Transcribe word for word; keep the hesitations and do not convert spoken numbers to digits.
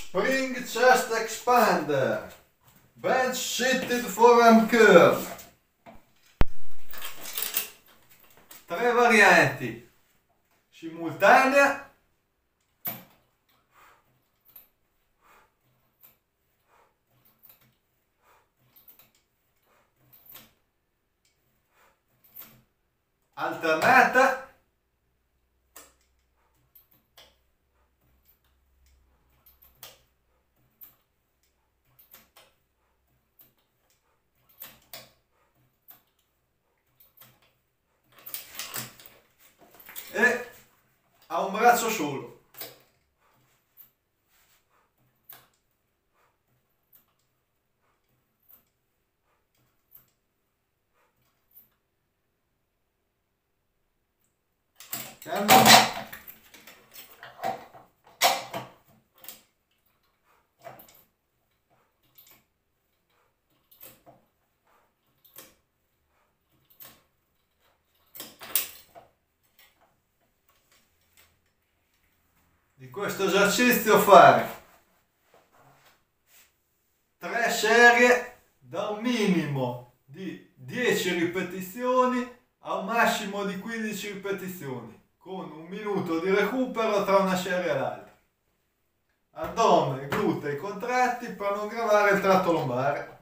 Spring Chest Expander, bench seated forearm curl, tre varianti, simultanea, alternata, e a un braccio solo. Calma. Di questo esercizio fare tre serie da un minimo di dieci ripetizioni a un massimo di quindici ripetizioni, con un minuto di recupero tra una serie e l'altra. Addome, glutei contratti per non gravare il tratto lombare.